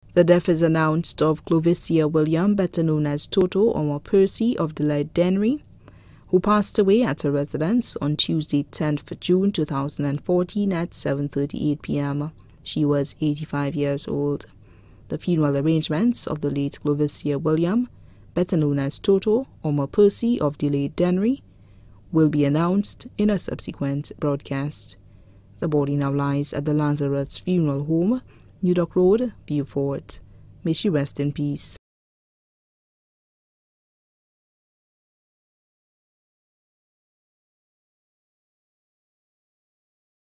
The death is announced of Clovicia William, better known as Toto or Percy of Delayed Dennery, who passed away at her residence on Tuesday, 10th June 2014 at 7:38 p.m. She was 85 years old. The funeral arrangements of the late Clovicia William, better known as Toto or Percy of Delayed Dennery, will be announced in a subsequent broadcast. The body now lies at the Lazarus Funeral Home, New Dock Road, Beaufort. May she rest in peace.